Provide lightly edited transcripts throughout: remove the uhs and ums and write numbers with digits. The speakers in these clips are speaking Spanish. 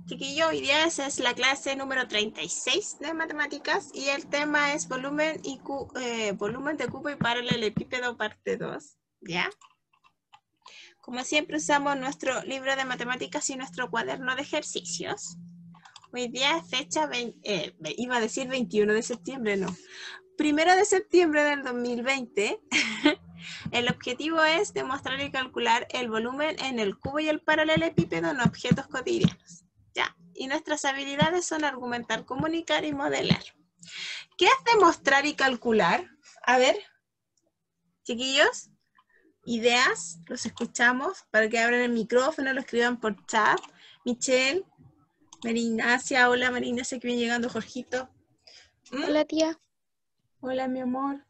Chiquillo, hoy día esa es la clase número 36 de matemáticas y el tema es volumen de cubo y paralelepípedo parte 2, ¿ya? Como siempre usamos nuestro libro de matemáticas y nuestro cuaderno de ejercicios. Hoy día es fecha, iba a decir 21 de septiembre, no. 1 de septiembre del 2020. El objetivo es demostrar y calcular el volumen en el cubo y el paralelepípedo en objetos cotidianos. Ya. Y nuestras habilidades son argumentar, comunicar y modelar. ¿Qué es demostrar y calcular? A ver, chiquillos, ideas, los escuchamos para que abran el micrófono, lo escriban por chat. Michelle, Marinacia, hola Marinacia, que viene llegando Jorgito. Hola, tía. Hola, mi amor.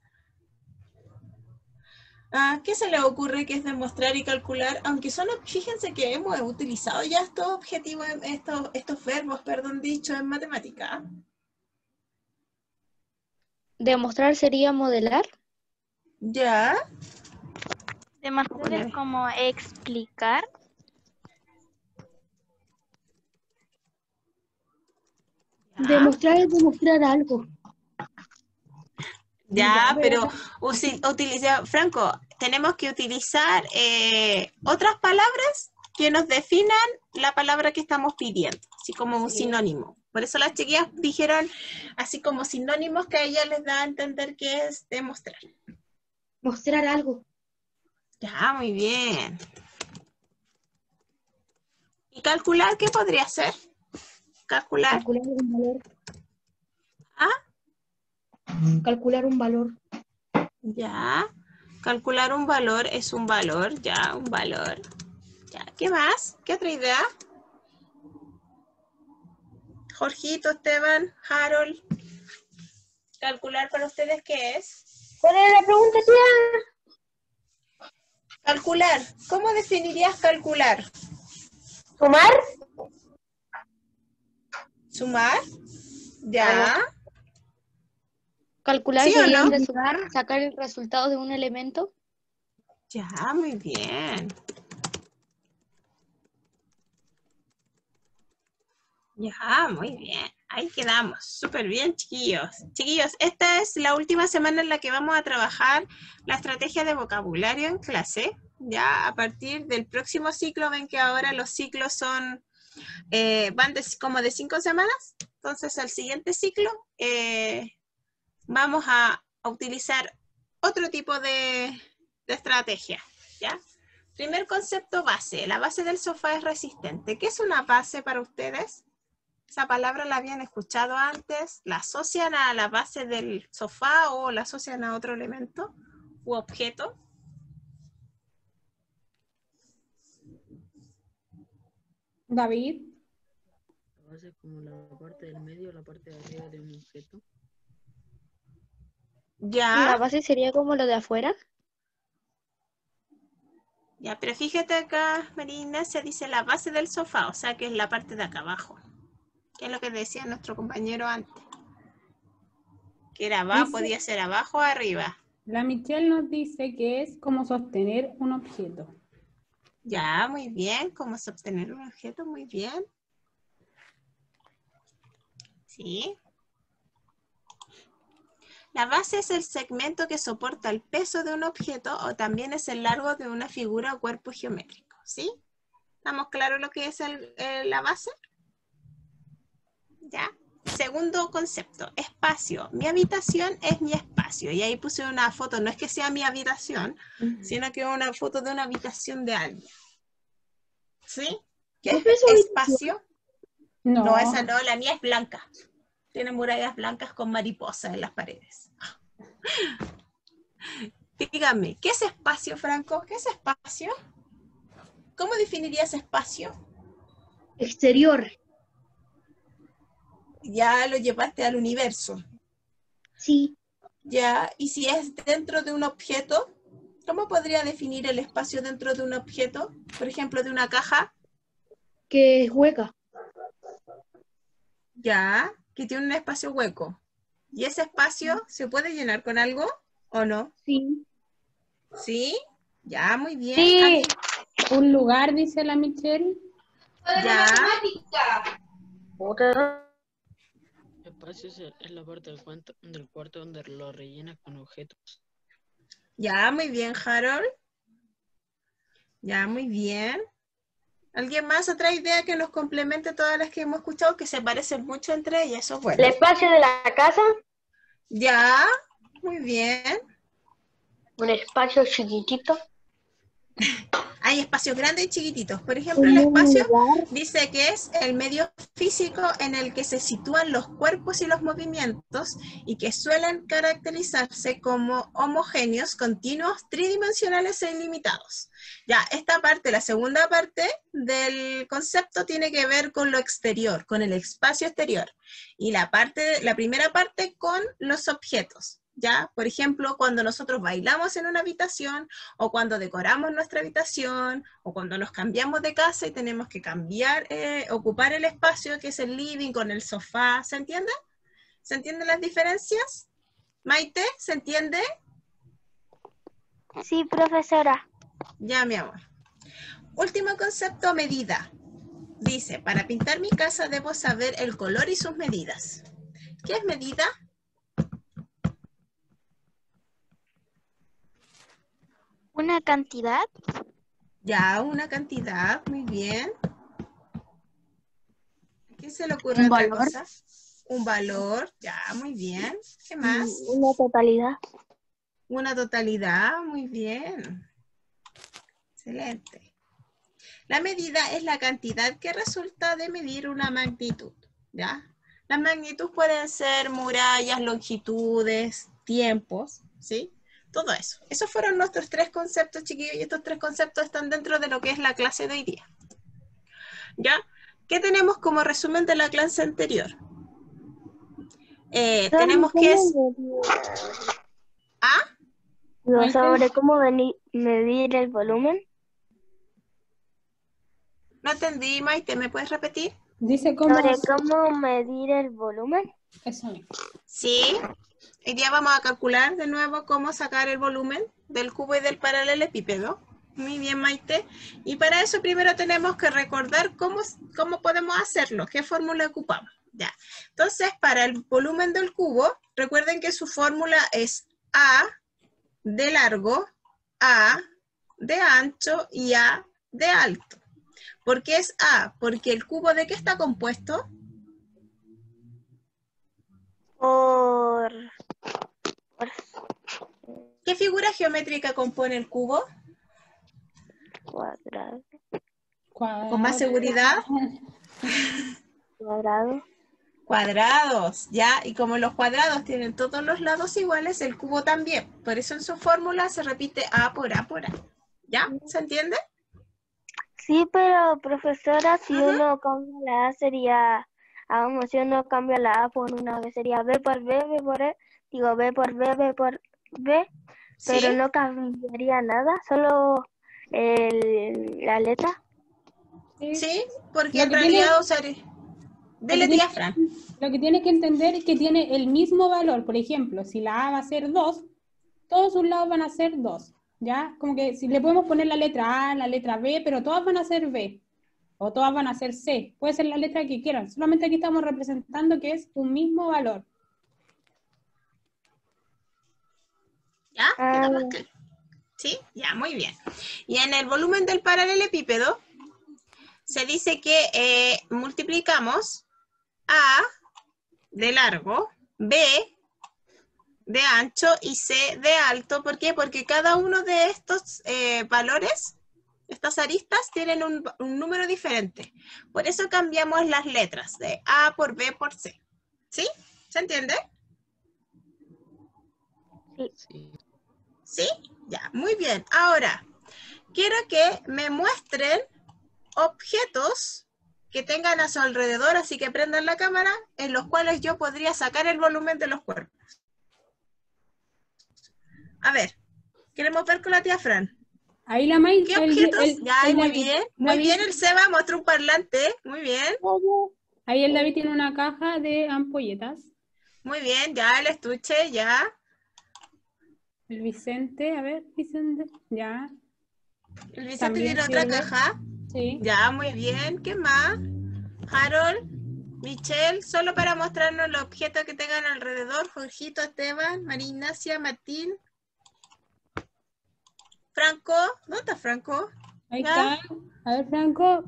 ¿Qué se les ocurre que es demostrar y calcular? Aunque son, fíjense que hemos utilizado ya estos objetivos, estos verbos, perdón, dicho en matemática. Demostrar sería modelar. Ya. Demostrar es como explicar. Demostrar es demostrar algo. Ya, pero Franco, tenemos que utilizar otras palabras que nos definan la palabra que estamos pidiendo, así como un sinónimo. Por eso las chiquillas dijeron así como sinónimos que a ellas les da a entender que es demostrar. Mostrar algo. Ya, muy bien. ¿Y calcular qué podría ser? Calcular. Calcular un valor. Calcular un valor. Ya. Calcular un valor es un valor, ya, un valor. Ya, ¿qué más? ¿Qué otra idea? Jorgito, Esteban, Harold. ¿Calcular para ustedes qué es? ¿Cuál era la pregunta, tía? Calcular. ¿Cómo definirías calcular? ¿Sumar? ¿Sumar? Ya. Calcular ¿Sí o sería no? sacar el resultado de un elemento. Ya, muy bien. Ya, muy bien. Ahí quedamos. Súper bien, chiquillos. Chiquillos, esta es la última semana en la que vamos a trabajar la estrategia de vocabulario en clase. Ya a partir del próximo ciclo, ven que ahora los ciclos son, van como de 5 semanas. Entonces, al siguiente ciclo vamos a utilizar otro tipo de estrategia. ¿Ya? Primer concepto, base. La base del sofá es resistente. ¿Qué es una base para ustedes? Esa palabra la habían escuchado antes. ¿La asocian a la base del sofá o la asocian a otro elemento u objeto? David. La base es como la parte del medio, la parte de arriba de un objeto. Ya. La base sería como lo de afuera. Ya, pero fíjate acá, Marina, se dice la base del sofá, o sea que es la parte de acá abajo. Que es lo que decía nuestro compañero antes. Que era abajo, podía ser abajo o arriba. La Michelle nos dice que es como sostener un objeto. Ya, muy bien. ¿Cómo sostener un objeto? Muy bien. Sí. La base es el segmento que soporta el peso de un objeto o también es el largo de una figura o cuerpo geométrico. ¿Sí? ¿Estamos claros lo que es la base? ¿Ya? Segundo concepto, espacio. Mi habitación es mi espacio. Y ahí puse una foto, no es que sea mi habitación, sino que es una foto de una habitación de alguien. ¿Sí? ¿Qué es espacio? No, esa no, la mía es blanca. Tiene murallas blancas con mariposas en las paredes. Dígame, ¿qué es espacio, Franco? ¿Qué es espacio? ¿Cómo definirías espacio? Exterior. Ya lo llevaste al universo. Sí. Ya, y si es dentro de un objeto, ¿cómo podría definir el espacio dentro de un objeto? Por ejemplo, de una caja. Que es hueca. Ya, que tiene un espacio hueco. ¿Y ese espacio se puede llenar con algo o no? Sí. ¿Sí? Ya, muy bien. Sí. Un lugar, dice la Michelle. Ya. Espacio es la parte del cuarto donde lo rellenas con objetos. Ya, muy bien, Harold. Ya, muy bien. ¿Alguien más? ¿Otra idea que nos complemente todas las que hemos escuchado que se parecen mucho entre ellas? Eso es bueno. El espacio de la casa, Ya, muy bien. un espacio chiquitito. Hay espacios grandes y chiquititos. Por ejemplo, el espacio dice que es el medio físico en el que se sitúan los cuerpos y los movimientos y que suelen caracterizarse como homogéneos, continuos, tridimensionales e ilimitados. Ya, esta parte, la segunda parte del concepto tiene que ver con lo exterior, con el espacio exterior. Y la primera parte con los objetos. ¿Ya? Por ejemplo, cuando nosotros bailamos en una habitación, o cuando decoramos nuestra habitación, o cuando nos cambiamos de casa y tenemos que cambiar, ocupar el espacio que es el living con el sofá, ¿se entiende? ¿Se entienden las diferencias? Maite, ¿se entiende? Sí, profesora. Ya, mi amor. Último concepto, medida. Dice, para pintar mi casa debo saber el color y sus medidas. ¿Qué es medida? ¿Una cantidad? Ya, una cantidad, muy bien. ¿A quién se le ocurre Un otra valor. cosa? Un valor, ya, muy bien. ¿Qué más? Una totalidad. Una totalidad, muy bien. Excelente. La medida es la cantidad que resulta de medir una magnitud, ¿ya? Las magnitudes pueden ser murallas, longitudes, tiempos, ¿sí? Todo eso. Esos fueron nuestros 3 conceptos, chiquillos, y estos 3 conceptos están dentro de lo que es la clase de hoy día. ¿Ya? ¿Qué tenemos como resumen de la clase anterior? Tenemos que... ¿Ah? Sobre cómo medir el volumen. No entendí, Maite, ¿me puedes repetir? Dice cómo... Sobre cómo medir el volumen. Eso mismo. Sí. Hoy día vamos a calcular de nuevo cómo sacar el volumen del cubo y del paralelepípedo. Muy bien, Maite. Y para eso primero tenemos que recordar cómo podemos hacerlo, qué fórmula ocupamos. Ya. Entonces, para el volumen del cubo, recuerden que su fórmula es A de largo, A de ancho y A de alto. ¿Por qué es A? Porque el cubo, ¿de qué está compuesto? ¿Qué figura geométrica compone el cubo? Cuadrado. Con más seguridad. Cuadrado. Cuadrados, ¿ya? Y como los cuadrados tienen todos los lados iguales, el cubo también. Por eso en su fórmula se repite A por A por A. ¿Ya? ¿Se entiende? Sí, pero profesora, si uno cambia la A sería, si uno cambia la A por una B sería B por B, B por E, digo B por B, B por B, pero ¿Sí? no cambiaría nada, solo la letra. Sí, porque Lo en que realidad usaré... Dile, tía Fran. Lo que tienes que entender es que tiene el mismo valor. Por ejemplo, si la A va a ser 2, todos sus lados van a ser 2. ¿Ya? Como que si le podemos poner la letra A, la letra B, pero todas van a ser B. O todas van a ser C. Puede ser la letra que quieran. Solamente aquí estamos representando que es un mismo valor. ¿Ya? ¿Quedamos claros? ¿Sí? Ya, muy bien. Y en el volumen del paralelepípedo se dice que multiplicamos A de largo, B de ancho y C de alto. ¿Por qué? Porque cada uno de estos valores, estas aristas, tienen un número diferente. Por eso cambiamos las letras de A por B por C. ¿Sí? ¿Se entiende? Sí. ¿Sí? Ya, muy bien. Ahora, quiero que me muestren objetos que tengan a su alrededor, así que prendan la cámara, en los cuales yo podría sacar el volumen de los cuerpos. A ver, queremos ver con la tía Fran. Ahí la May, ¿Qué objetos? Ya, muy bien. Muy bien, el Seba mostró un parlante. Muy bien. Ahí el David tiene una caja de ampolletas. Muy bien, ya el estuche, ya. El Vicente, a ver, Vicente, ya. El Vicente También tiene otra tiene. caja. Sí. Ya, muy bien. ¿Qué más? Harold. Michelle, solo para mostrarnos los objetos que tengan alrededor. Jorgito, Esteban, María Ignacia, Martín. Franco, ¿dónde está Franco? Ahí ¿Ya? está. A ver, Franco.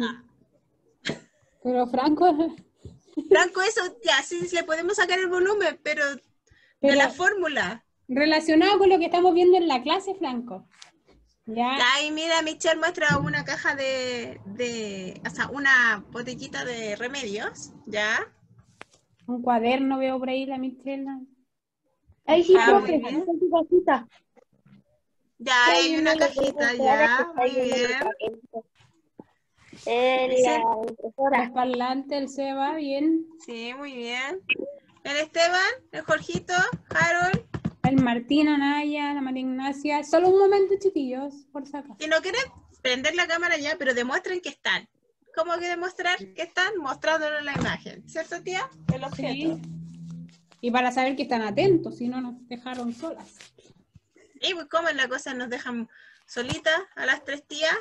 Pero Franco, Franco, eso ya, sí, le podemos sacar el volumen, pero de la fórmula. relacionado con lo que estamos viendo en la clase, Franco. Ya. Ya, y mira, Michelle muestra una caja o sea, una botellita de remedios, ¿ya? Un cuaderno veo por ahí la Michelle. Ahí sí, Ah, profe, muy bien. está en su casita. Ya, hay una cajita, ya, muy bien. En la impresora. Los parlantes, el Seba, bien. Sí, muy bien. El Esteban, el Jorgito, Harold. El Martín, Anaya, la María Ignacia. Solo un momento, chiquillos, por si acaso. Si no quieren prender la cámara ya, pero demuestren que están. ¿Cómo que demostrar que están? Mostrándonos la imagen, ¿cierto, tía? El objeto. Sí. Y para saber que están atentos, si no nos dejaron solas. Y pues, ¿cómo es la cosa? Nos dejan solitas a las 3 tías.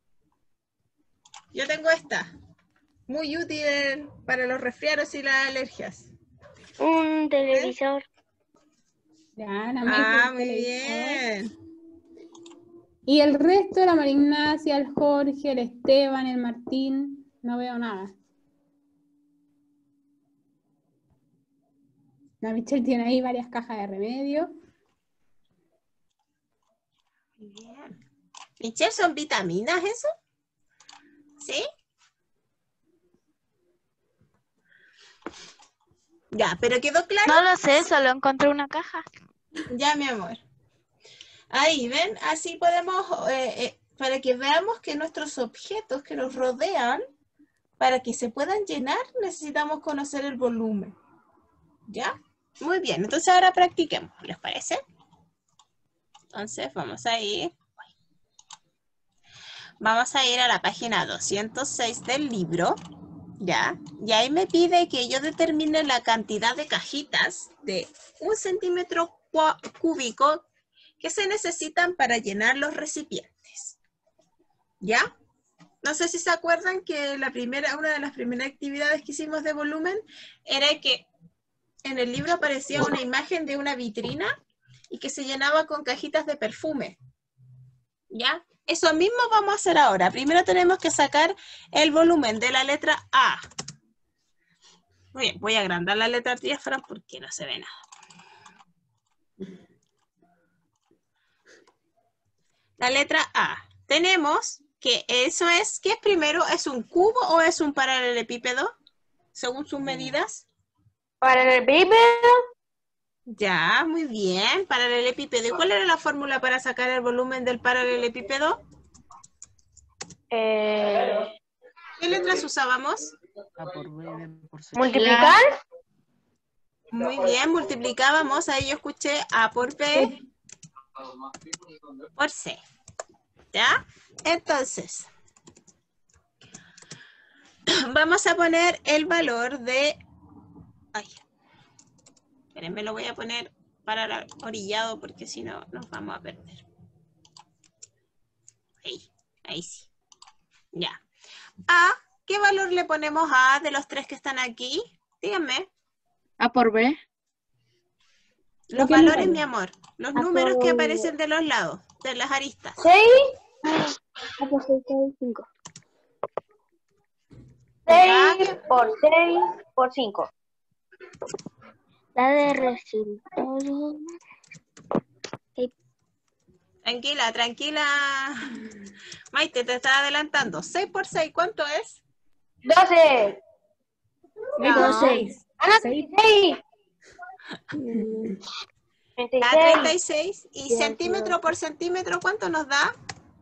Yo tengo esta. Muy útil para los resfriados y las alergias. Un televisor. Ya, la Ah, Maite, muy el bien. Y el resto, la María Ignacia, el Jorge, el Esteban, el Martín, no veo nada. La Michelle tiene ahí varias cajas de remedio. Muy bien. Michelle, ¿son vitaminas eso? ¿Sí? Ya, pero ¿quedó claro? No lo sé, solo encontré una caja. Ya, mi amor. Ahí, ¿ven? Así podemos, para que veamos que nuestros objetos que nos rodean, para que se puedan llenar, necesitamos conocer el volumen. ¿Ya? Muy bien, entonces ahora practiquemos, ¿les parece? Entonces vamos a ir a la página 206 del libro, ¿ya? Y ahí me pide que yo determine la cantidad de cajitas de 1 centímetro cúbico que se necesitan para llenar los recipientes, ¿ya? No sé si se acuerdan que una de las primeras actividades que hicimos de volumen era que en el libro aparecía una imagen de una vitrina y que se llenaba con cajitas de perfume, ¿ya? Eso mismo vamos a hacer ahora. Primero tenemos que sacar el volumen de la letra A. Muy bien, voy a agrandar la letra diáfragma porque no se ve nada. La letra A. Tenemos que eso es, ¿qué es primero? ¿Es un cubo o es un paralelepípedo? Según sus medidas. Para el bebé, Ya, muy bien. Paralelepípedo. ¿Y cuál era la fórmula para sacar el volumen del paralelepípedo? ¿Qué letras usábamos? A por B, B por C. multiplicar. Muy bien, multiplicábamos. Ahí yo escuché A por B por C. ¿Ya? Entonces, vamos a poner el valor de... Ay, espérenme, lo voy a poner para el orillado porque si no nos vamos a perder. Ahí sí. Ya. A, ¿qué valor le ponemos a A de los 3 que están aquí? Díganme. A por B. Los ¿Qué valores, número? mi amor. Los números que aparecen de los lados, de las aristas. 6. 6 por 6 por 5. La de resultado. Tranquila, tranquila. Maite, te está adelantando. 6 por 6, ¿cuánto es? 12. No. 6. Ah, no, 36. Da 36. ¿Y Bien, centímetro por centímetro cuánto nos da?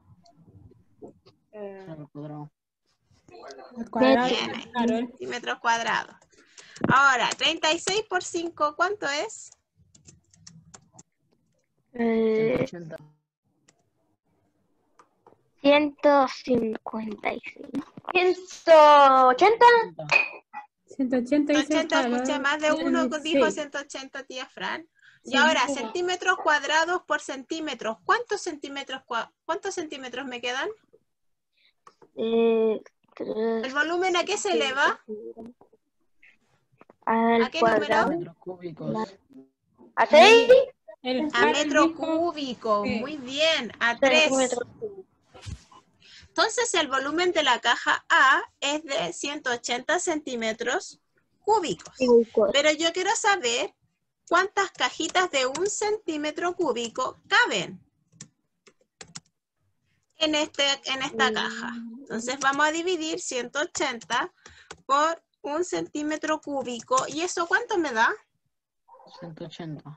Al cuadrado. Al cuadrado, Bien, Carol. centímetros cuadrados. Ahora, 36 por 5, ¿cuánto es? 180. 156. 180. 180 dice 180, escuché más de uno que dijo 106. 180, tía Fran. Y Sí, ahora, sí. centímetros cuadrados por centímetros. ¿Cuántos centímetros me quedan? ¿El volumen a qué se eleva? Al ¿A qué cuadrado. número? Metros cúbicos. ¿A 6? El A Harold metro dijo cúbico. que- Muy bien. A 3. Centímetros. Entonces el volumen de la caja A es de 180 centímetros cúbicos. Pero yo quiero saber cuántas cajitas de 1 centímetro cúbico caben en esta caja. Entonces vamos a dividir 180 por 1 centímetro cúbico. ¿Y eso cuánto me da? 180.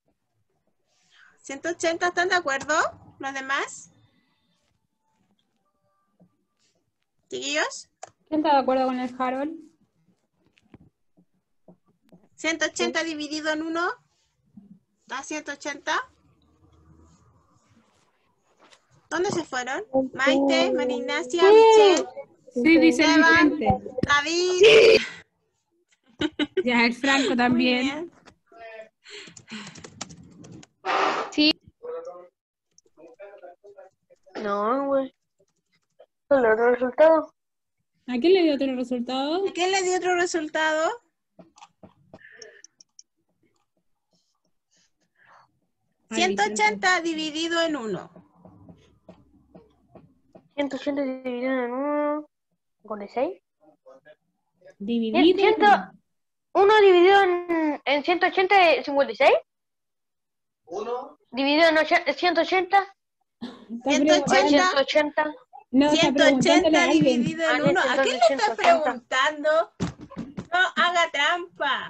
180, ¿están de acuerdo los demás? ¿Chiquillos? ¿Quién está de acuerdo con el Harold? 180 dividido en 1 da 180. ¿Dónde se fueron? Maite, María Ignacia, Michelle, Sí, dice el Esteban, Vicente. David. Ya, el Franco Muy también. bien. No, güey. ¿Solo el resultado? ¿A quién le dio otro resultado? ¿A quién le dio otro resultado? Ay, 180 dividido en 1. 180 dividido en 1. ¿Con 6? Dividido. 1 dividido en 180 es 56. 1 dividido en 180. Está 180. preguntando- 180. No, está preguntándole 180 a alguien. dividido en Ah, 1. ¿A entonces quién le estás 180. preguntando? No haga trampa.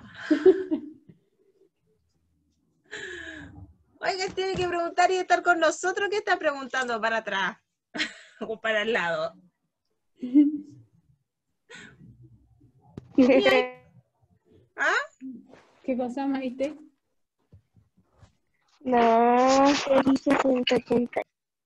Oiga, tiene que preguntar y estar con nosotros. ¿Qué está preguntando para atrás? O para el lado. ¿Ah? ¿Qué cosa, Maite? No, se dice 180.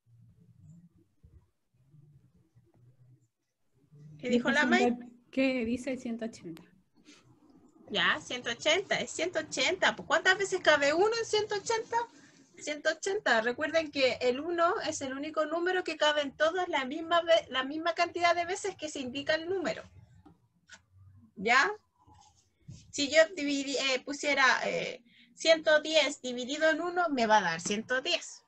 ¿Qué dijo la May? ¿Qué dice 180? Ya, 180, es 180. Pues, ¿cuántas veces cabe 1 en 180? 180. Recuerden que el 1 es el único número que cabe en todas la misma cantidad de veces que se indica el número. ¿Ya? Si yo pusiera 110 dividido en 1, me va a dar 110.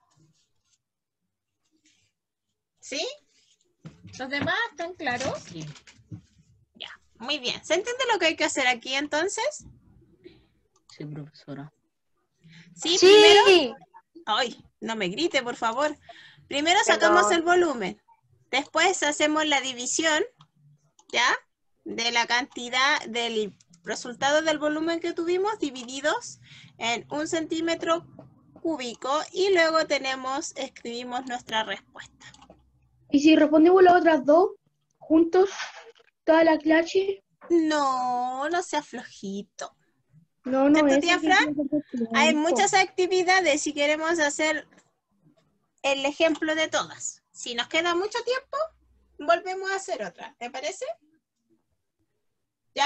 ¿Sí? ¿Los demás están claros? Sí. Ya, muy bien. ¿Se entiende lo que hay que hacer aquí entonces? Sí, profesora. Sí, primero... Sí. Ay, no me grite, por favor. Primero sacamos Perdón. el volumen. Después hacemos la división, ¿ya? De la cantidad del resultado del volumen que tuvimos divididos en 1 centímetro cúbico y luego escribimos nuestra respuesta. ¿Y si respondemos las otras dos juntos, toda la clase? No, no sea flojito. No, no ¿Cierto, es. tía Fran? Hay muchas actividades si queremos hacer el ejemplo de todas. Si nos queda mucho tiempo, volvemos a hacer otra. ¿Te parece? ¿Ya?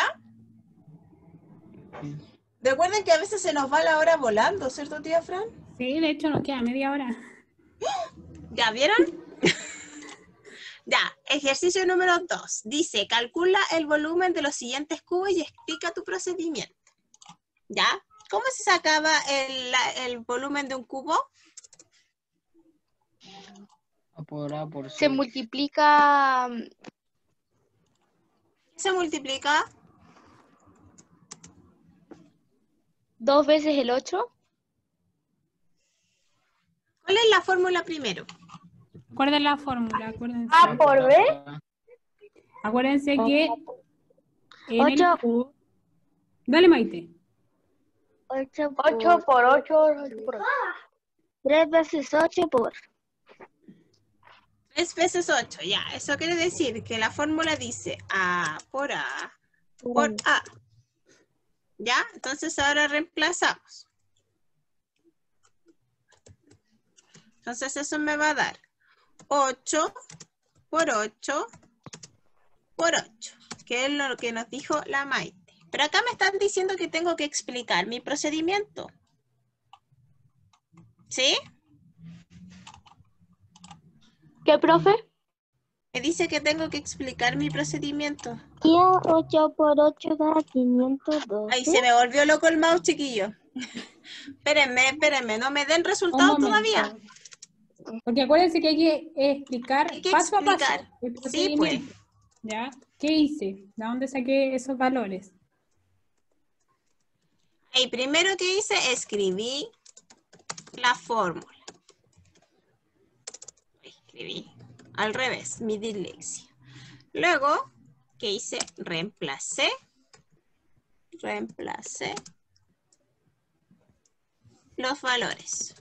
Sí. Recuerden que a veces se nos va la hora volando, ¿cierto, tía Fran? Sí, de hecho nos queda media hora. ¿Ya vieron? Ya, ejercicio número 2. Dice, calcula el volumen de los siguientes cubos y explica tu procedimiento. ¿Ya? ¿Cómo se sacaba el volumen de un cubo? A por A por Se 6. multiplica Se multiplica 2 veces el 8. ¿Cuál es la fórmula primero? Recuerden la fórmula, acuérdense. A por B. Acuérdense que en el 8. cubo... Dale, Maite. 8 8 por 8. 3 veces 8 por 3 veces 8, ya. Eso quiere decir que la fórmula dice A por A por A. ¿Ya? Entonces ahora reemplazamos. Entonces eso me va a dar 8 por 8 por 8, que es lo que nos dijo la Maite. Pero acá me están diciendo que tengo que explicar mi procedimiento. ¿Sí? ¿Qué, profe? Me dice que tengo que explicar mi procedimiento. Y 8 por 8 da 512. Ay, se me volvió loco el mouse, chiquillo. Espérenme, no me den Un resultados momento. todavía. Porque acuérdense que hay que explicar Hay que paso a explicar. paso el Sí, procedimiento. pues. ¿Ya? ¿Qué hice? ¿De dónde saqué esos valores? Ahí, primero que hice, escribí la fórmula. Escribí al revés, mi dislexia. Luego, ¿qué hice? Reemplacé los valores.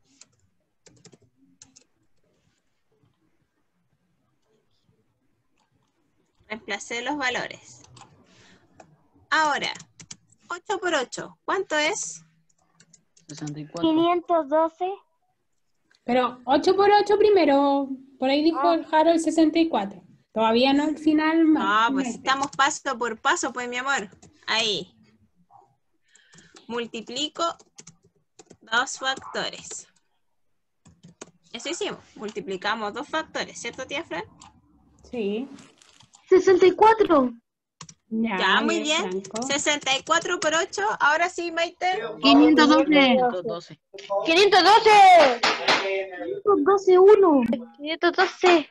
Reemplacé los valores. Ahora, 8 por 8, ¿cuánto es? 64. 512. Pero 8 por 8 primero. Por ahí dijo Ah. el Harold 64. Todavía no al final. No, pues estamos paso por paso, pues mi amor. Ahí. Multiplico 2 factores. Eso hicimos. Multiplicamos 2 factores, ¿cierto, tía Fran? Sí. 64. Ya, muy bien, bien. Franco. 64 por 8. Ahora sí, Maite. 512. 512. 512. 512, 1. 512.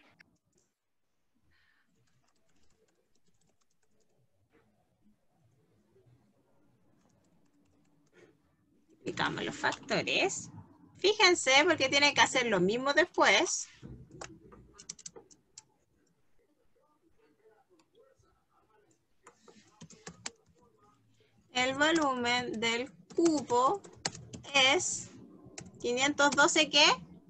Multiplicamos los factores. Fíjense, porque tienen que hacer lo mismo después. El volumen del cubo es 512, ¿qué?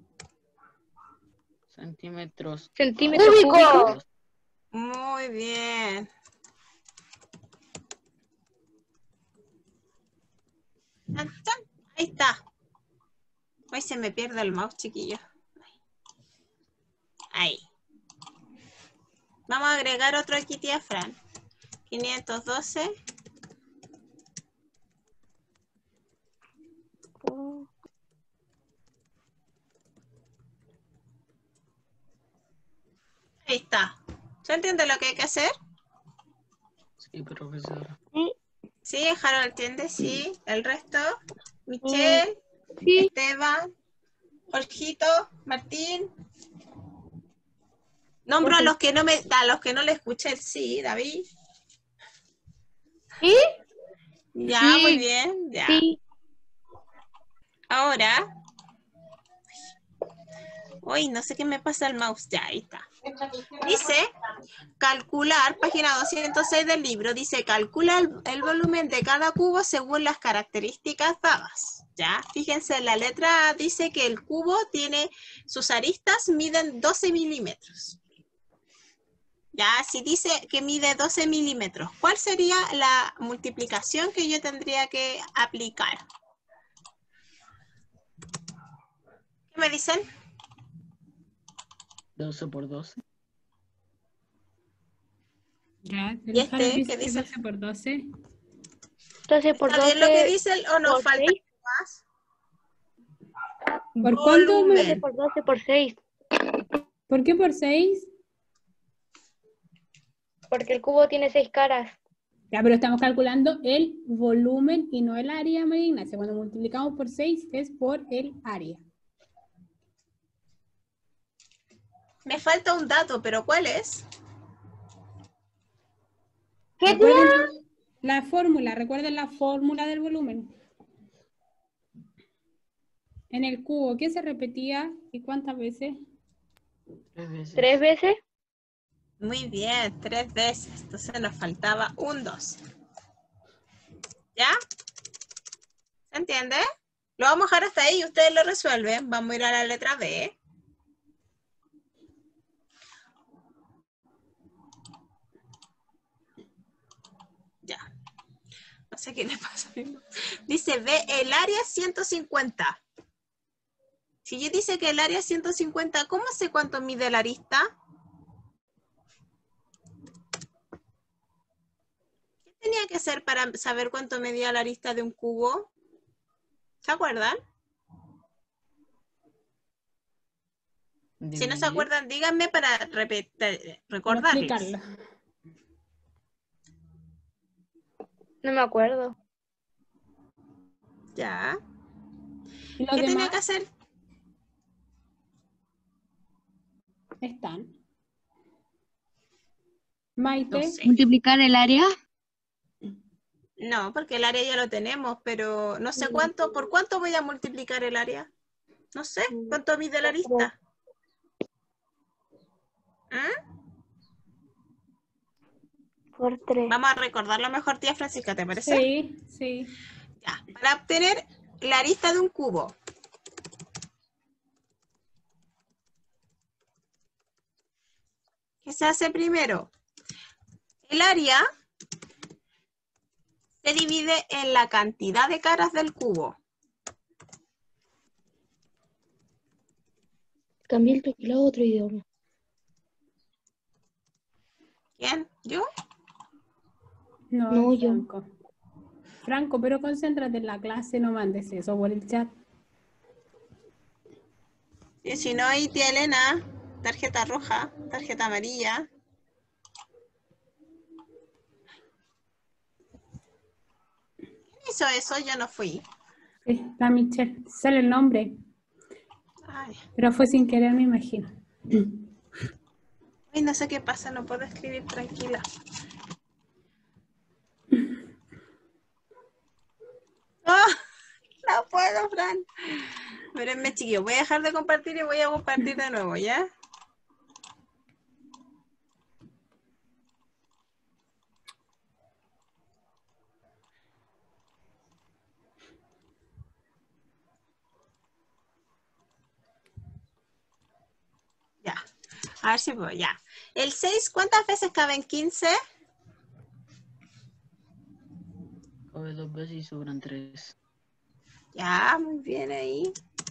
Centímetros. Centímetro cuadrados. cúbico. Muy bien. Chan, chan. Ahí está. Hoy se me pierde el mouse, chiquillo. Ahí. Vamos a agregar otro aquí, tía Fran. 512. Ahí está. ¿Se entiende lo que hay que hacer? Sí, profesor. Sí, Harold entiende, sí. El resto, Michelle, Sí. Esteban, Jorgito, Martín. Nombro a los que no le escuché el sí, David. ¿Sí? Ya, Sí. muy bien. Ya. Sí. Ahora. Uy, no sé qué me pasa el mouse. Ya, ahí está. Dice, calcular, página 206 del libro, dice, calcula el volumen de cada cubo según las características dadas. Ya, fíjense, la letra A dice que el cubo tiene, sus aristas miden 12 milímetros. Ya, si dice que mide 12 milímetros, ¿cuál sería la multiplicación que yo tendría que aplicar? ¿Qué me dicen? 12 por 12. Ya, ¿Y el Harold este qué dice dice? 12 por 12. 12 por ¿Está 12. bien lo que dice o nos por falta 6. más? ¿Por cuánto? 12 por 12 por 6. ¿Por qué por 6? Porque el cubo tiene 6 caras. Ya, pero estamos calculando el volumen y no el área, María Ignacia. Cuando multiplicamos por 6 es por el área. Me falta un dato, pero ¿cuál es? Recuerden la fórmula del volumen. En el cubo, ¿qué se repetía y cuántas veces? 3 veces. 3 veces. Muy bien, 3 veces. Entonces nos faltaba un 2. ¿Ya? ¿Se entiende? Lo vamos a dejar hasta ahí y ustedes lo resuelven. Vamos a ir a la letra B. Ya. No sé qué le pasa. Dice B, el área 150. Si yo dice que el área 150, ¿cómo sé cuánto mide la arista? ¿Qué tenía que hacer para saber cuánto medía la arista de un cubo? ¿Se acuerdan? Si no se acuerdan, díganme para Para recordarles. explicarlo. No me acuerdo. Ya. ¿Y los ¿Qué tenía demás que hacer? están? Maite, No sé. Multiplicar el área. No, porque el área ya lo tenemos, pero no sé cuánto. ¿Por cuánto voy a multiplicar el área? No sé. ¿Cuánto mide la arista? ¿Ah? Por 3. Vamos a recordarlo mejor, tía Francisca, ¿te parece? sí, sí. Ya. Para obtener la arista de un cubo. ¿Qué se hace primero? El área se divide en la cantidad de caras del cubo. Cambié el teclado a otro idioma. ¿Quién? ¿Yo? No, No, yo. Franco. Franco, pero concéntrate en la clase, no mandes eso por el chat. Y si no, ahí tía Elena, tarjeta roja, tarjeta amarilla. ¿Quién hizo eso? Yo no fui. Sí, la Michelle. Sale el nombre, Ay, pero fue sin querer, me imagino. ay, no sé qué pasa, no puedo escribir tranquila. ¡Ah! No puedo, Fran. Espérenme, chiquillos, voy a dejar de compartir y voy a compartir de nuevo, ¿ya? Ya. A ver si puedo, ya. El 6, ¿cuántas veces cabe en 15? Cabe 2 veces y sobran 3. Ya, muy bien ahí.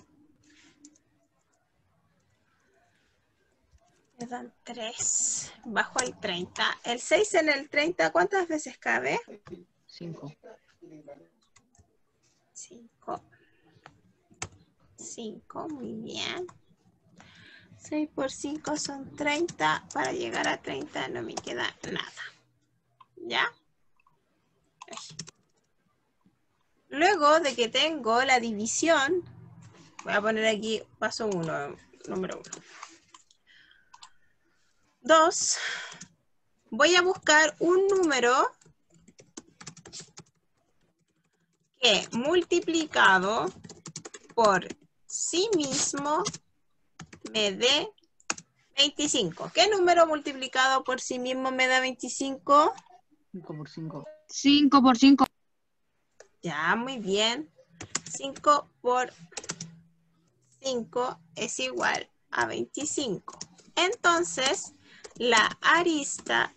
Quedan 3. Bajo el 30. El 6 en el 30, ¿cuántas veces cabe? 5. 5. 5, muy bien. 6 por 5 son 30. Para llegar a 30 no me queda nada. ¿Ya? Ahí. Luego de que tengo la división, voy a poner aquí paso 1, número 1. 2. Voy a buscar un número que multiplicado por sí mismo me dé 25. ¿Qué número multiplicado por sí mismo me da 25? 5 por 5. 5 por 5. Ya, muy bien. 5 por 5 es igual a 25. Entonces, la arista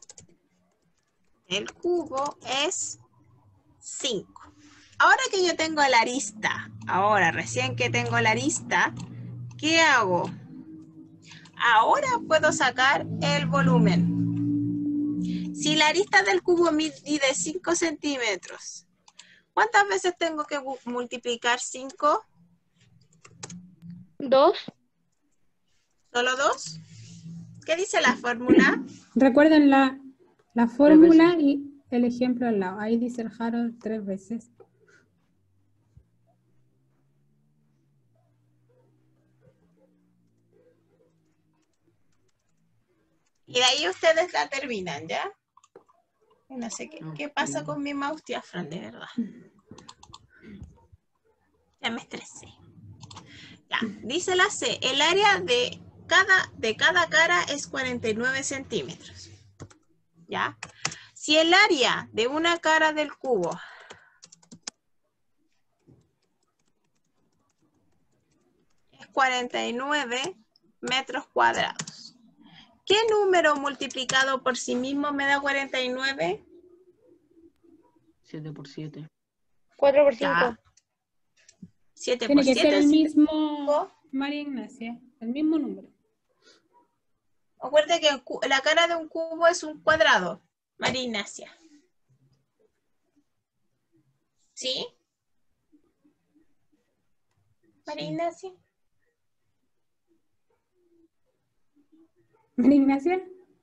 del cubo es 5. Ahora que yo tengo la arista, recién que tengo la arista, ¿qué hago? Ahora puedo sacar el volumen. Si la arista del cubo mide 5 centímetros, ¿cuántas veces tengo que multiplicar 5? 2. ¿Solo 2? ¿Qué dice la fórmula? Recuerden la 3 fórmula veces. y el ejemplo al lado. Ahí dice el Harold 3 veces. Y de ahí ustedes la terminan, ¿ya? No sé qué Ok. pasa con mi mouse, tía Fran, de verdad. Ya me estresé. Ya, dice la C, el área de cada cara es 49 centímetros. ¿Ya? Si el área de una cara del cubo es 49 metros cuadrados, ¿qué número multiplicado por sí mismo me da 49? 7 por 7. 4 por 5. Ya. 7 Tiene por que 7 ser el es mismo, María Ignacia, el mismo número. Acuérdate que la cara de un cubo es un cuadrado, María Ignacia. ¿Sí? María Sí. Ignacia. María Ignacia.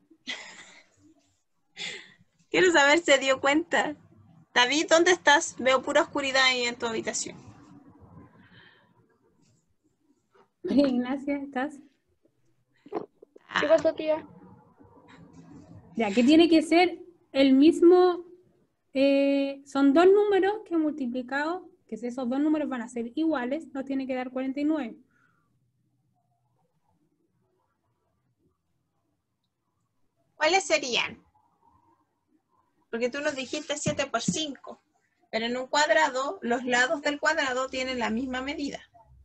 Quiero saber si se dio cuenta. David, ¿dónde estás? Veo pura oscuridad ahí en tu habitación. María Ignacia, ¿estás? ¿Qué pasó, tía? Ya, que tiene que ser el mismo, son dos números que multiplicados, que si esos dos números van a ser iguales, nos tiene que dar 49. ¿Cuáles serían? Porque tú nos dijiste 7 por 5. Pero en un cuadrado, los lados del cuadrado tienen la misma medida.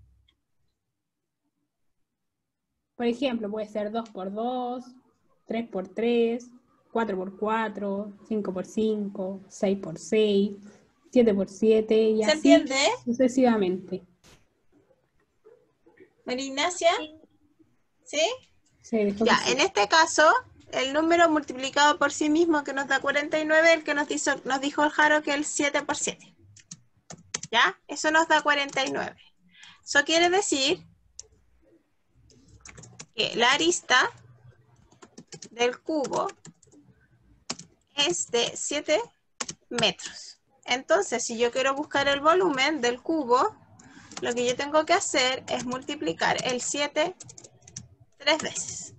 Por ejemplo, puede ser 2 por 2, 3 por 3, 4 por 4, 5 por 5, 6 por 6, 7 por 7 y ¿Se así entiende? sucesivamente. María Ignacia, ¿sí? Se dejó Ya, que en sí. este caso, el número multiplicado por sí mismo que nos da 49, el que nos dijo el Jaro que es el 7 por 7. ¿Ya? Eso nos da 49. Eso quiere decir que la arista del cubo es de 7 metros. Entonces, si yo quiero buscar el volumen del cubo, lo que yo tengo que hacer es multiplicar el 7 3 veces.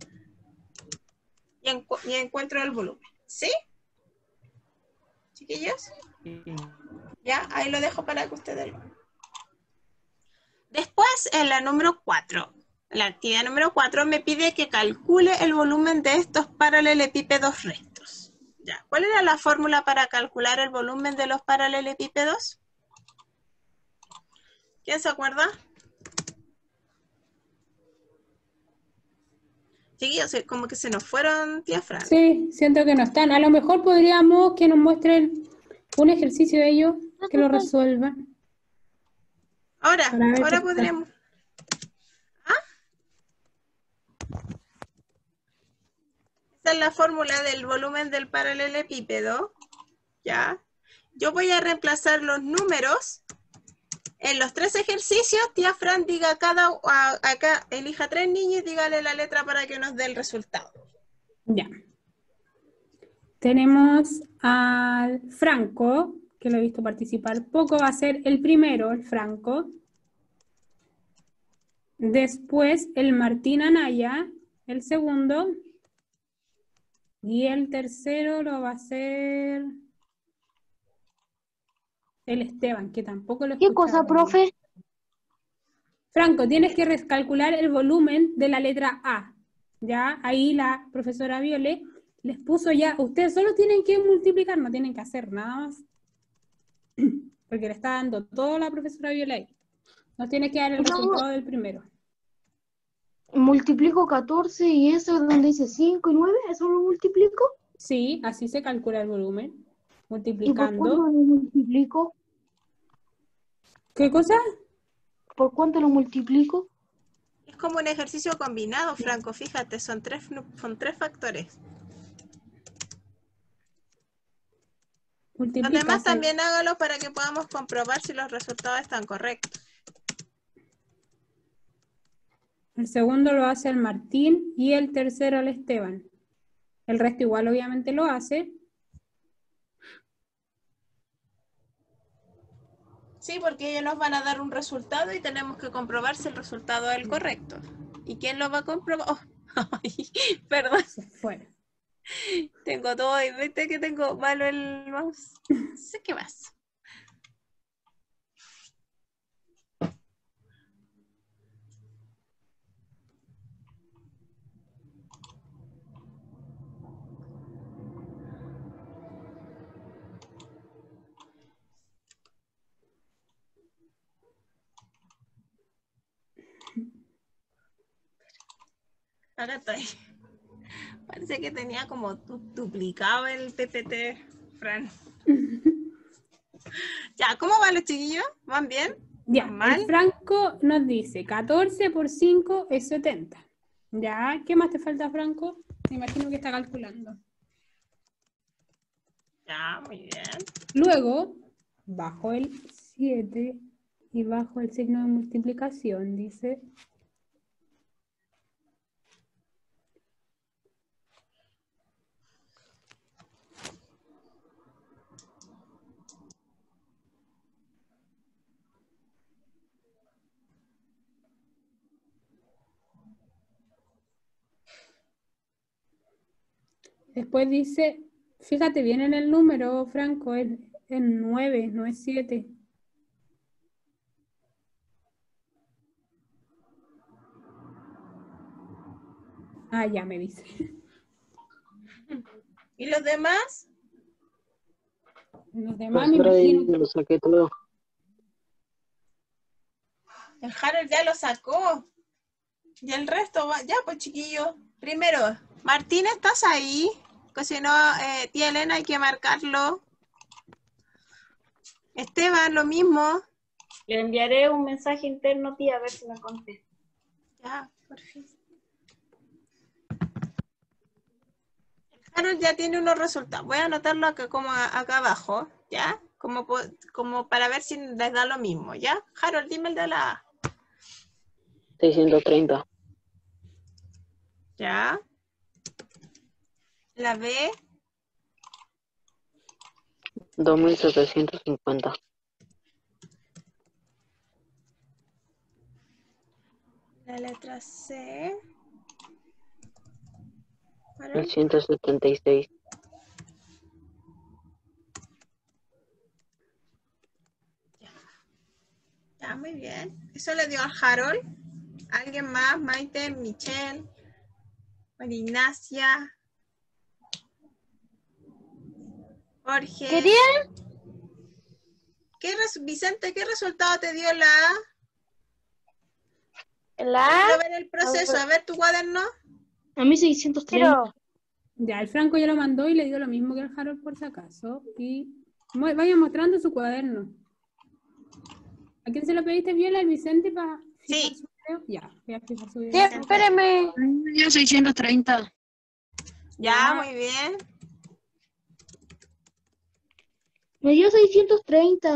Y encuentro el volumen. ¿Sí? Chiquillos. Ya, ahí lo dejo para que ustedes lo vean. Después, en la número 4, la actividad número 4 me pide que calcule el volumen de estos paralelepípedos rectos. Ya, ¿cuál era la fórmula para calcular el volumen de los paralelepípedos? ¿Quién se acuerda? Chiquillos, como que se nos fueron, tía Fran. Sí, siento que no están. A lo mejor podríamos que nos muestren un ejercicio de ellos, que lo resuelvan. Ahora Para ver qué tal. podríamos. Esa es la fórmula del volumen del paralelepípedo. ¿Ya? Yo voy a reemplazar los números en los 3 ejercicios. Tía Fran, diga acá, elija 3 niños y dígale la letra para que nos dé el resultado. Ya. Tenemos al Franco, que lo he visto participar poco, va a ser el primero, el Franco. Después el Martín Anaya, el segundo. Y el tercero lo va a hacer el Esteban, que tampoco lo he ¿Qué cosa, escuchado. profe? Franco, tienes que recalcular el volumen de la letra A. Ya, ahí la profesora Viole les puso ya, ustedes solo tienen que multiplicar, no tienen que hacer nada más. Porque le está dando todo la profesora Viole ahí. Nos tiene que dar el Yo- resultado del primero. Multiplico 14 y eso es donde dice 5 y 9, ¿eso lo multiplico? Sí, así se calcula el volumen. ¿Y por Multiplicando. cuánto lo multiplico? ¿Qué cosa? ¿Por cuánto lo multiplico? Es como un ejercicio combinado, Franco, fíjate, son tres factores. Los Multiplica. demás también hágalo para que podamos comprobar si los resultados están correctos. El segundo lo hace el Martín y el tercero el Esteban. El resto igual obviamente lo hace. Sí, porque ellos nos van a dar un resultado y tenemos que comprobar si el resultado es el correcto. ¿Y quién lo va a comprobar? Oh, ay, perdón, Se fueron. tengo todo y viste que tengo malo el mouse. No sé qué más. Acá estoy. Parece que tenía como duplicado el PPT, Fran. Ya, ¿cómo van los chiquillos? ¿Van bien? Ya, ¿Normal? el Franco nos dice 14 por 5 es 70. Ya, ¿qué más te falta, Franco? Me imagino que está calculando. Ya, muy bien. Luego, bajo el 7 y bajo el signo de multiplicación, dice Después dice, fíjate bien en el número, Franco, es 9, no es 7. Ah, ya me dice. ¿Y los demás? Los demás me Profesora, ahí imagino. lo saqué todo. El Harold ya lo sacó. Y el resto va. Ya, pues chiquillos. Primero, Martín, ¿estás ahí? Que si no, tía Elena, hay que marcarlo. Esteban, lo mismo. Le enviaré un mensaje interno, tía, a ver si me contesta. Ya, por fin. Harold ya tiene unos resultados. Voy a anotarlo acá, como acá abajo, ¿ya? Como para ver si les da lo mismo, ¿ya? Harold, dime el de la A. 630. ¿Ya? La B. 2750. La letra C. Harold. 1176. Ya, muy bien. Eso le dio a Harold. ¿Alguien más? Maite, Michelle, María Ignacia, Jorge. ¿Querían? Vicente, ¿qué resultado te dio la A? La Quiero ver el proceso. A ver tu cuaderno. A mí 630. pero Ya, el Franco ya lo mandó y le dio lo mismo que el Harold por si acaso. Y vaya mostrando su cuaderno. ¿A quién se lo pediste, Viola? ¿El Vicente para fijar Sí. su video? Ya, voy a fijar su sí, video. espéreme. Yo 630. Ya, muy bien. Me dio 630.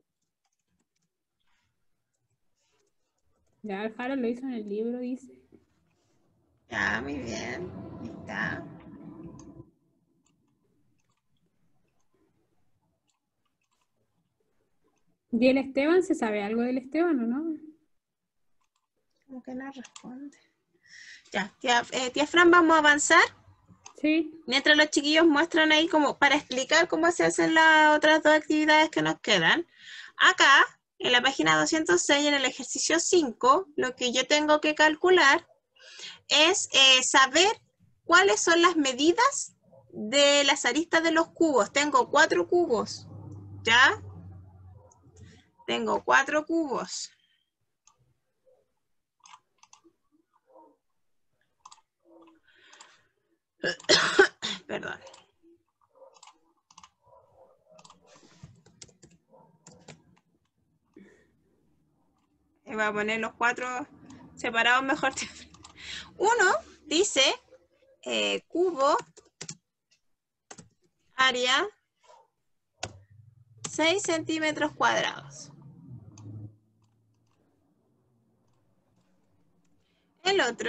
Ya, el Harold lo hizo en el libro, dice. Ya, muy bien. Ahí está. ¿Y el Esteban? ¿Se sabe algo del Esteban o no? Como que no responde. Ya, tía Fran, vamos a avanzar. Sí. Mientras los chiquillos muestran ahí como para explicar cómo se hacen las otras dos actividades que nos quedan. Acá, en la página 206, en el ejercicio 5, lo que yo tengo que calcular es saber cuáles son las medidas de las aristas de los cubos. Tengo 4 cubos, ¿ya? Tengo 4 cubos. Perdón. Voy a poner los 4 separados mejor. Uno dice cubo, área, 6 centímetros cuadrados. El otro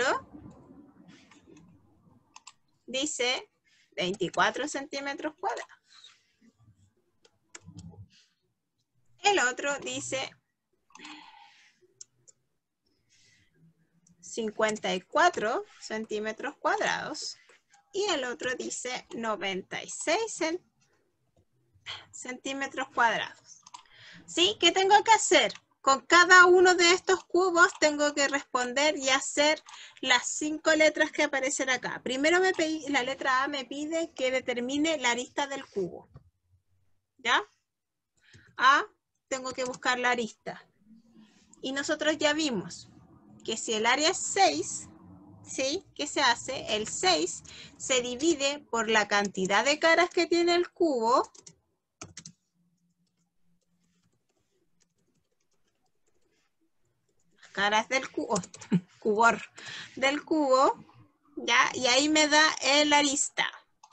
dice 24 centímetros cuadrados. El otro dice 54 centímetros cuadrados. Y el otro dice 96 centímetros cuadrados. ¿Sí? ¿Qué tengo que hacer? Con cada uno de estos cubos tengo que responder y hacer las 5 letras que aparecen acá. Primero la letra A me pide que determine la arista del cubo. ¿Ya? A, tengo que buscar la arista. Y nosotros ya vimos que si el área es 6, ¿sí? ¿Qué se hace? El 6 se divide por la cantidad de caras que tiene el cubo. Las caras del cubo, cubor del cubo, ¿ya? Y ahí me da el arista.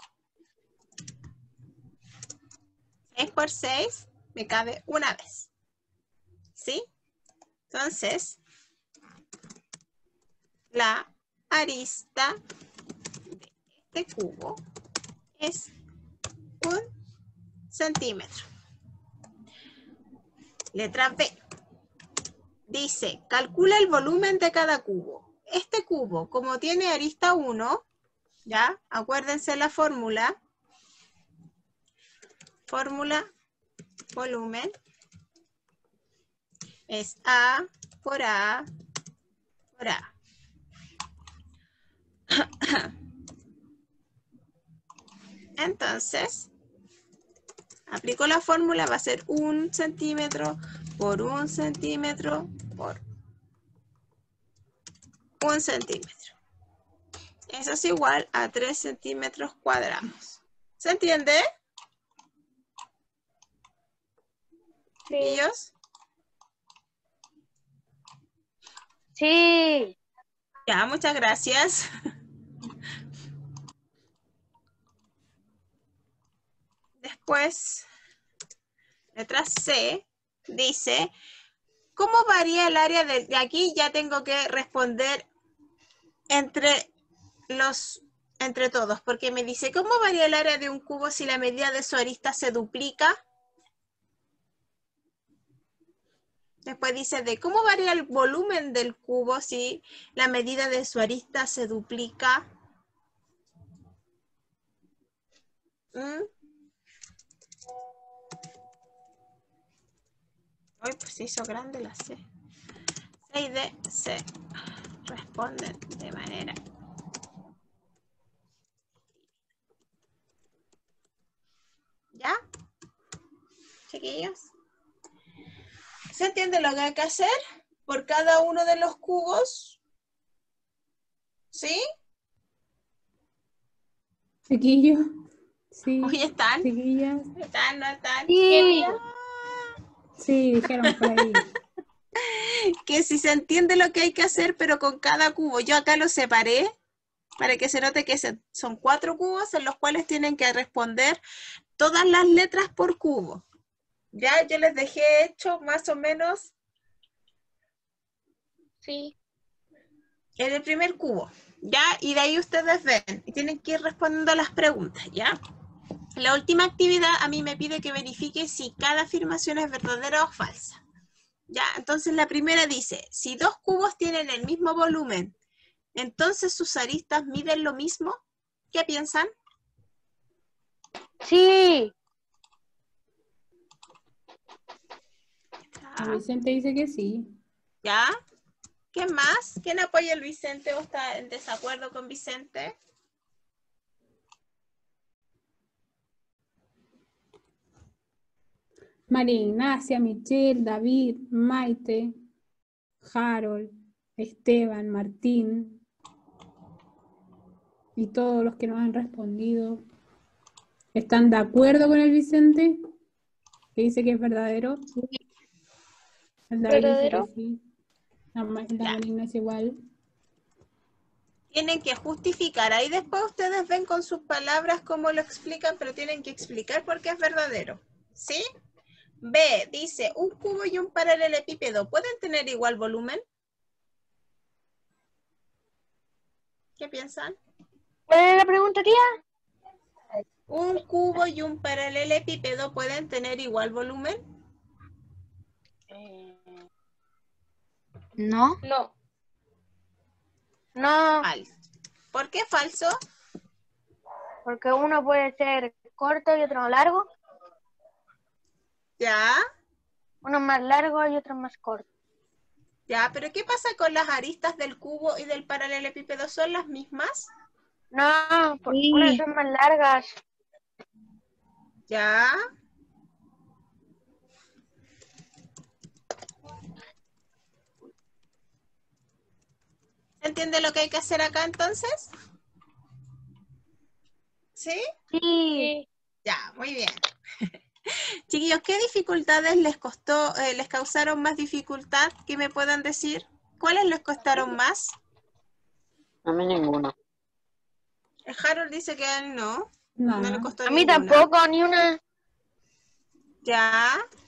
6 por 6 me cabe una vez. ¿Sí? Entonces, la arista de este cubo es 1 centímetro. Letra B. Dice, calcula el volumen de cada cubo. Este cubo, como tiene arista 1, ¿Ya? Acuérdense la fórmula. Fórmula volumen es A por A por A. Entonces, aplico la fórmula, va a ser 1 centímetro por 1 centímetro por 1 centímetro. Eso es igual a 3 centímetros cuadrados. ¿Se entiende? Sí. ¿Ellos? Sí. Ya, muchas gracias. Después, letra C, dice, ¿cómo varía el área de aquí? Ya tengo que responder entre todos, porque me dice, ¿cómo varía el área de un cubo si la medida de su arista se duplica? Después dice, ¿cómo varía el volumen del cubo si la medida de su arista se duplica? Hoy pues se hizo grande la C. C y D se responden de manera. ¿Ya? Chiquillos. ¿Se entiende lo que hay que hacer por cada uno de los cubos? ¿Sí? Chiquillos. Sí. Hoy están. Chiquillas. ¿Están? ¿No están? Sí. Sí, dijeron por ahí. Que si se entiende lo que hay que hacer, pero con cada cubo. Yo acá lo separé para que se note que son 4 cubos en los cuales tienen que responder todas las letras por cubo. Ya, yo les dejé hecho más o menos Sí. en el primer cubo. Ya, y de ahí ustedes ven y tienen que ir respondiendo las preguntas, ¿ya? La última actividad a mí me pide que verifique si cada afirmación es verdadera o falsa. Ya, entonces la primera dice, si 2 cubos tienen el mismo volumen, entonces sus aristas miden lo mismo. ¿Qué piensan? Sí. Vicente dice que sí. ¿Ya? ¿Qué más? ¿Quién apoya al Vicente o está en desacuerdo con Vicente? María Ignacia, Michelle, David, Maite, Harold, Esteban, Martín y todos los que nos han respondido. ¿Están de acuerdo con el Vicente? Que dice que es verdadero. El David ¿Verdadero? dice que sí. La María Ignacia igual. Tienen que justificar. Ahí después ustedes ven con sus palabras cómo lo explican, pero tienen que explicar por qué es verdadero. ¿Sí? B, dice, un cubo y un paralelepípedo, ¿pueden tener igual volumen? ¿Qué piensan? ¿Cuál es la pregunta, tía? ¿Un cubo y un paralelepípedo pueden tener igual volumen? No. No. No, Falso. ¿Por qué falso? porque uno puede ser corto y otro largo. Ya, Uno más largo y otro más corto. ya, pero ¿qué pasa con las aristas del cubo y del paralelepípedo? ¿Son las mismas? No, Sí. unas son más largas. Ya. ¿Se entiende lo que hay que hacer acá entonces? ¿Sí? Sí. Sí. Ya, muy bien. Chiquillos, ¿qué dificultades les costó, les causaron más dificultad? ¿Qué me puedan decir? ¿Cuáles les costaron más? A mí ninguno. Harold dice que a él no. No. No le costó A mí ninguna. tampoco, ni una. Ya.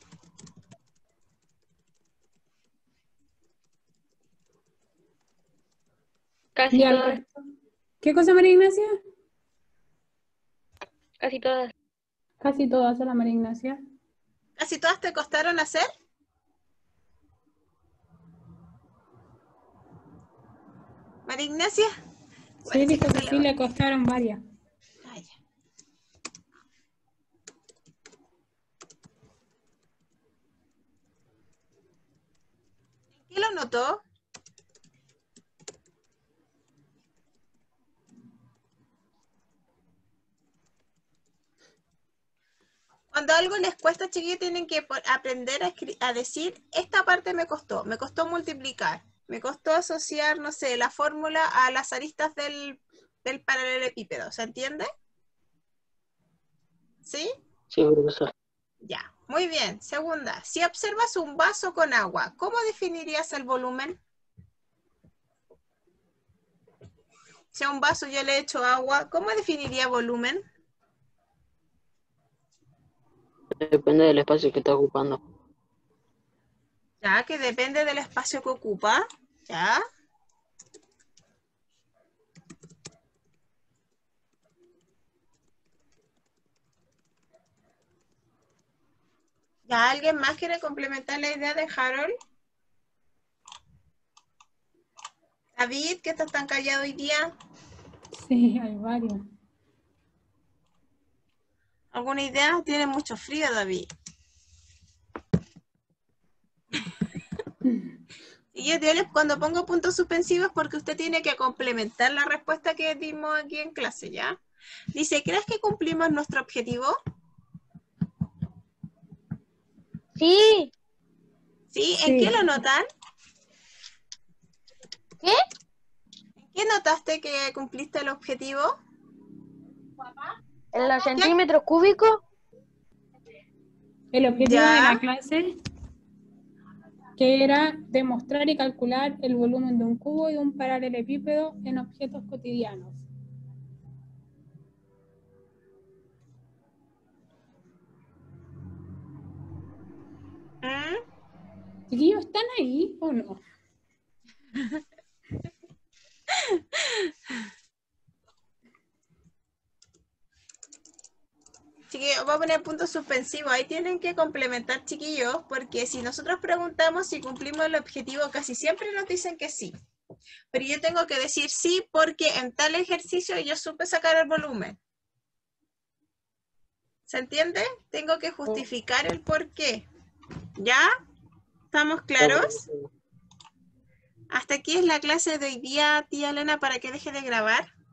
Casi ¿Y al todas. resto? ¿Qué cosa, María Ignacia? Casi todas. Casi todas a la María Ignacia. ¿Casi todas te costaron hacer? María Ignacia, Sí, dijo que se sí, le costaron varias. Ah, ya. ¿Qué lo notó? Cuando algo les cuesta, chiquillos, tienen que aprender a decir, esta parte me costó multiplicar, me costó asociar, no sé, la fórmula a las aristas del paralelepípedo, ¿se entiende? ¿Sí? Sí, profesor. Ya, muy bien. Segunda, si observas un vaso con agua, ¿cómo definirías el volumen? Si a un vaso yo le echo agua, ¿cómo definiría volumen? Depende del espacio que está ocupando. Ya, que depende del espacio que ocupa. Ya. ¿Ya alguien más quiere complementar la idea de Harold? David, ¿qué estás tan callado hoy día? Sí, hay varios. ¿Alguna idea? Tiene mucho frío, David. Y yo cuando pongo puntos suspensivos porque usted tiene que complementar la respuesta que dimos aquí en clase, ¿ya? Dice, ¿crees que cumplimos nuestro objetivo? Sí. ¿Sí? ¿En Sí. qué lo notan? ¿Qué? ¿En qué notaste que cumpliste el objetivo? ¿En los centímetros cúbicos? El objetivo de Ya. la clase, que era demostrar y calcular el volumen de un cubo y de un paralelepípedo en objetos cotidianos. ¿Mm? ¿Chiquillos están ahí o no? Chiquillos, voy a poner puntos suspensivos. Ahí tienen que complementar, chiquillos, porque si nosotros preguntamos si cumplimos el objetivo, casi siempre nos dicen que sí. Pero yo tengo que decir sí porque en tal ejercicio yo supe sacar el volumen. ¿Se entiende? Tengo que justificar el por qué. ¿Ya? ¿Estamos claros? Hasta aquí es la clase de hoy día, tía Elena, para que deje de grabar.